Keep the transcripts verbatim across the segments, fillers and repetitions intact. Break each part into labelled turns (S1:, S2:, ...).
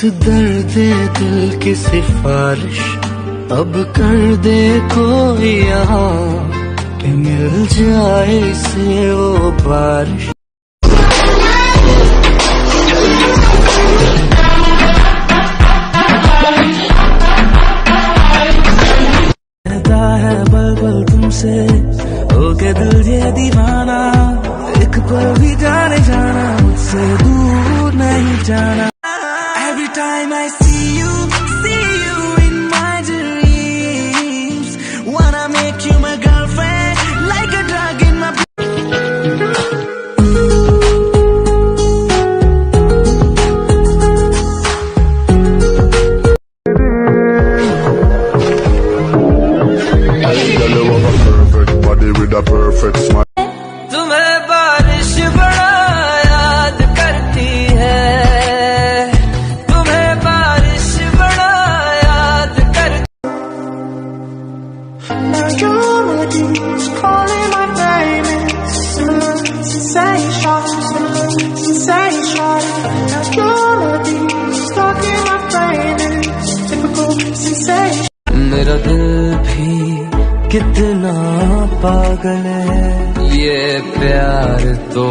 S1: दर्द दिल की सिफारिश अब कर दे कोई यहाँ कि मिल जाए इसे वो बारिश। है बल बल तुमसे हो के दिल ये दीवाना, एक पल भी जाने जाना मुझसे दूर नहीं जाना। Every time I see you, see you in my dreams, wanna make you my girlfriend like a drug in my with a perfect smile। तुम्हें बारिश बड़ा याद करती है, तुम्हें बारिश बड़ा याद करती। Now your melodies calling my name, sensation, sensation. Now your melodies stuck in my brain, typical sensation। मेरा दिल भी कितना पागल है ये प्यार तो।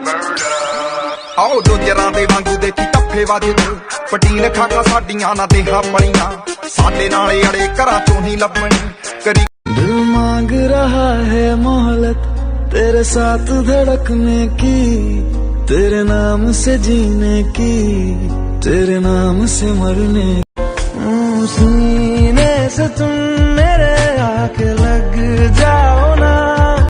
S1: आओ जोजरां दे वांगू देखी टप्पे वजदे, पटीन खाका साडियां ना देहा पड़ियां, साडे नाले अड़े घरां चों नहीं लभणी करी। दिल मांग रहा है मोहलत तेरे साथ धड़कने की, तेरे नाम से जीने की, तेरे नाम से मरने। सीने से तुम मेरे आके लग जा